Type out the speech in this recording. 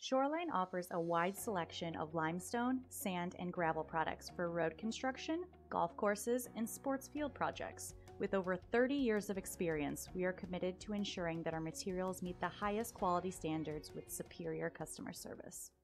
Shoreline offers a wide selection of limestone, sand, and gravel products for road construction, golf courses, and sports field projects. With over 30 years of experience, we are committed to ensuring that our materials meet the highest quality standards with superior customer service.